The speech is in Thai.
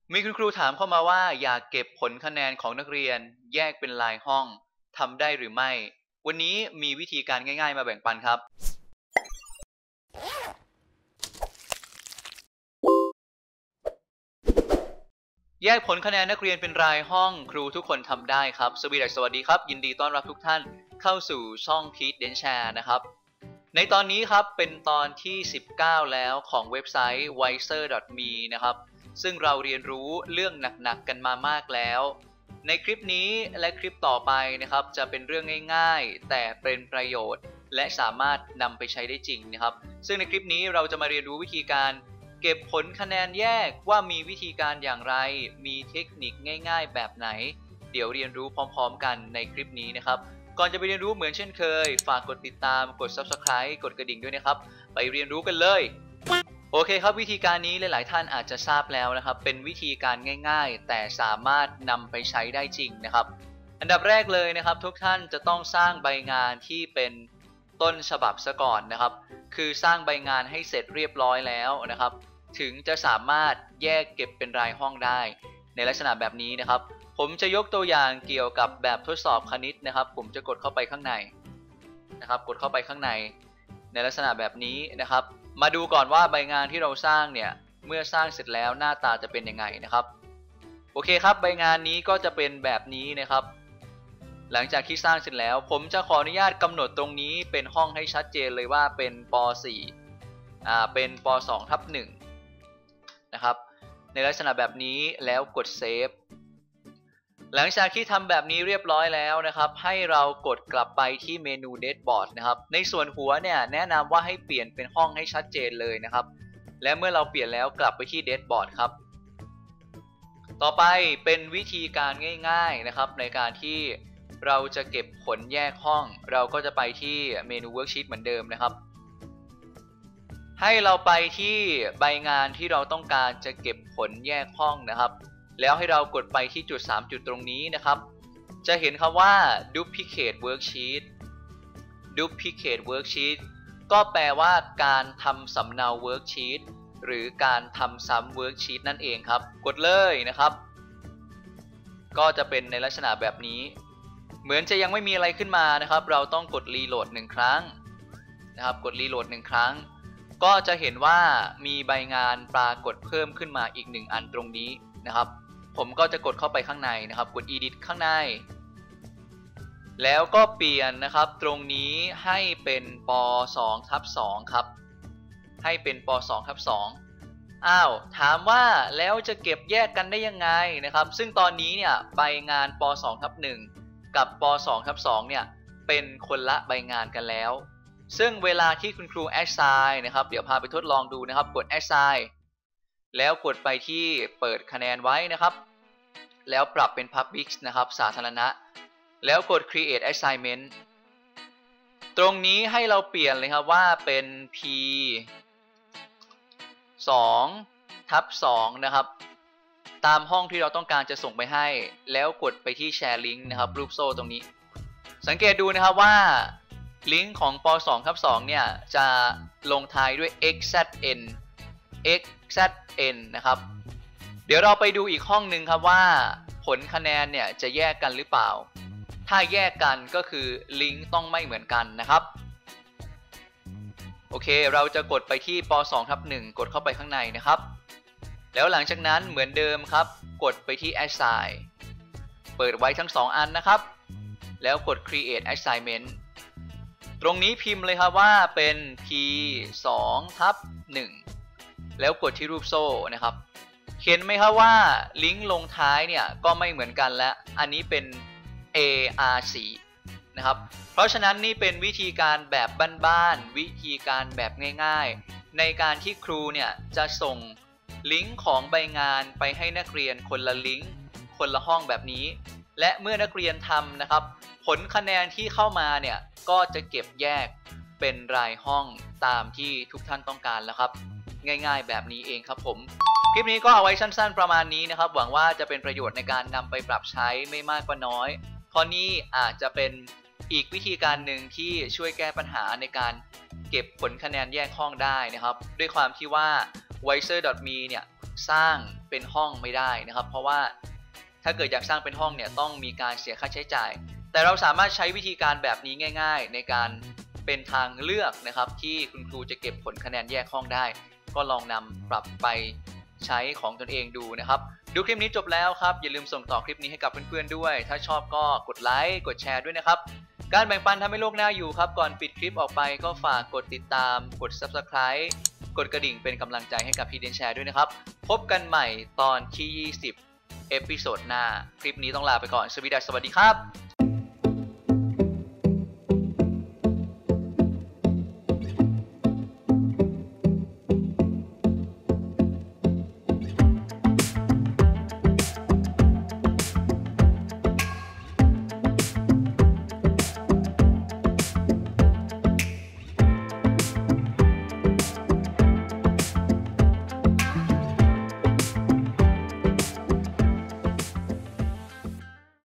มีคุณครูถามเข้ามาว่าอยากเก็บผลคะแนนของนักเรียนแยกเป็นรายห้องทำได้หรือไม่วันนี้มีวิธีการง่ายๆมาแบ่งปันครับแยกผลคะแนนนักเรียนเป็นรายห้องครูทุกคนทำได้ครับสวัสดีครับยินดีต้อนรับทุกท่านเข้าสู่ช่อง Teach Then Share นะครับในตอนนี้ครับเป็นตอนที่19แล้วของเว็บไซต์ wiser.me นะครับซึ่งเราเรียนรู้เรื่องหนักๆกันมามากแล้วในคลิปนี้และคลิปต่อไปนะครับจะเป็นเรื่องง่ายๆแต่เป็นประโยชน์และสามารถนำไปใช้ได้จริงนะครับซึ่งในคลิปนี้เราจะมาเรียนรู้วิธีการเก็บผลคะแนนแยกว่ามีวิธีการอย่างไรมีเทคนิคง่ายๆแบบไหนเดี๋ยวเรียนรู้พร้อมๆกันในคลิปนี้นะครับก่อนจะไปเรียนรู้เหมือนเช่นเคยฝากกดติดตามกด Subscribe กดกระดิ่งด้วยนะครับไปเรียนรู้กันเลยโอเคครับวิธีการนี้หลายๆท่านอาจจะทราบแล้วนะครับเป็นวิธีการง่ายๆแต่สามารถนำไปใช้ได้จริงนะครับอันดับแรกเลยนะครับทุกท่านจะต้องสร้างใบงานที่เป็นต้นฉบับซะก่อนนะครับคือสร้างใบงานให้เสร็จเรียบร้อยแล้วนะครับถึงจะสามารถแยกเก็บเป็นรายห้องได้ในลักษณะแบบนี้นะครับผมจะยกตัวอย่างเกี่ยวกับแบบทดสอบคณิตนะครับผมจะกดเข้าไปข้างในนะครับกดเข้าไปข้างในลักษณะแบบนี้นะครับมาดูก่อนว่าใบงานที่เราสร้างเนี่ยเมื่อสร้างเสร็จแล้วหน้าตาจะเป็นยังไงนะครับโอเคครับใบงานนี้ก็จะเป็นแบบนี้นะครับหลังจากที่สร้างเสร็จแล้วผมจะขออนุญาตกำหนดตรงนี้เป็นห้องให้ชัดเจนเลยว่าเป็นป .4 เป็นป .2/1 นะครับในลักษณะแบบนี้แล้วกดเซฟหลังจากที่ทำแบบนี้เรียบร้อยแล้วนะครับให้เรากดกลับไปที่เมนู Dashboard นะครับในส่วนหัวเนี่ยแนะนำว่าให้เปลี่ยนเป็นห้องให้ชัดเจนเลยนะครับและเมื่อเราเปลี่ยนแล้วกลับไปที่ Dashboard ครับต่อไปเป็นวิธีการง่ายๆนะครับในการที่เราจะเก็บผลแยกห้องเราก็จะไปที่เมนู Worksheet เหมือนเดิมนะครับให้เราไปที่ใบงานที่เราต้องการจะเก็บผลแยกห้องนะครับแล้วให้เรากดไปที่จุด3จุดตรงนี้นะครับจะเห็นคำว่า duplicate worksheet duplicate worksheet ก็แปลว่าการทำสำเนา worksheet หรือการทำซ้ำ worksheet นั่นเองครับกดเลยนะครับก็จะเป็นในลักษณะแบบนี้เหมือนจะยังไม่มีอะไรขึ้นมานะครับเราต้องกด reload 1 ครั้งนะครับกด reload 1 ครั้งก็จะเห็นว่ามีใบงานปรากฏเพิ่มขึ้นมาอีก1อันตรงนี้นะครับผมก็จะกดเข้าไปข้างในนะครับกด edit ข้างในแล้วก็เปลี่ยนนะครับตรงนี้ให้เป็นป .2/2 ครับให้เป็นป .2/2 ถามว่าแล้วจะเก็บแยกกันได้ยังไงนะครับซึ่งตอนนี้เนี่ยใบงานป .2/1 กับป .2/2 เนี่ยเป็นคนละใบงานกันแล้วซึ่งเวลาที่คุณครู assign นะครับเดี๋ยวพาไปทดลองดูนะครับกด assign แล้วกดไปที่เปิดคะแนนไว้นะครับแล้วปรับเป็น Public นะครับสาธารณะแล้วกด Create Assignment ตรงนี้ให้เราเปลี่ยนเลยครับว่าเป็น P 2/2 นะครับตามห้องที่เราต้องการจะส่งไปให้แล้วกดไปที่ Share Link นะครับรูปโซ่ตรงนี้สังเกตดูนะครับว่าลิงก์ของป .2/2 เนี่ยจะลงท้ายด้วย xzn นะครับเดี๋ยวเราไปดูอีกห้องหนึ่งครับว่าผลคะแนนเนี่ยจะแยกกันหรือเปล่าถ้าแยกกันก็คือลิงก์ต้องไม่เหมือนกันนะครับโอเคเราจะกดไปที่ป .2/1 กดเข้าไปข้างในนะครับแล้วหลังจากนั้นเหมือนเดิมครับกดไปที่ assign เปิดไว้ทั้ง2อันนะครับแล้วกด create assignment ตรงนี้พิมพ์เลยครับว่าเป็น P 2/1 แล้วกดที่รูปโซ่นะครับเห็นไหมครับว่าลิงก์ลงท้ายเนี่ยก็ไม่เหมือนกันและอันนี้เป็น ARC นะครับเพราะฉะนั้นนี่เป็นวิธีการแบบบ้านๆวิธีการแบบง่ายๆในการที่ครูเนี่ยจะส่งลิงก์ของใบงานไปให้นักเรียนคนละลิงก์คนละห้องแบบนี้และเมื่อนักเรียนทำนะครับผลคะแนนที่เข้ามาเนี่ยก็จะเก็บแยกเป็นรายห้องตามที่ทุกท่านต้องการแล้วครับง่ายๆแบบนี้เองครับผมคลิปนี้ก็เอาไว้สั้นๆประมาณนี้นะครับหวังว่าจะเป็นประโยชน์ในการนำไปปรับใช้ไม่มากก็น้อยเพราะนี่อาจจะเป็นอีกวิธีการหนึ่งที่ช่วยแก้ปัญหาในการเก็บผลคะแนนแยกห้องได้นะครับด้วยความที่ว่า wiser.me เนี่ยสร้างเป็นห้องไม่ได้นะครับเพราะว่าถ้าเกิดอยากสร้างเป็นห้องเนี่ยต้องมีการเสียค่าใช้จ่ายแต่เราสามารถใช้วิธีการแบบนี้ง่ายๆในการเป็นทางเลือกนะครับที่คุณครูจะเก็บผลคะแนนแยกห้องได้ก็ลองนำปรับไปใช้ของตนเองดูนะครับดูคลิปนี้จบแล้วครับอย่าลืมส่งต่อคลิปนี้ให้กับเพื่อนๆด้วยถ้าชอบก็กดไลค์กดแชร์ด้วยนะครับการแบ่งปันทำให้โลกน่าอยู่ครับก่อนปิดคลิปออกไปก็ฝากกดติดตามกด Subscribe กดกระดิ่งเป็นกำลังใจให้กับพี่เดนแชร์ด้วยนะครับพบกันใหม่ตอนที่20เอพิโซดหน้าคลิปนี้ต้องลาไปก่อนสวัสดีครับ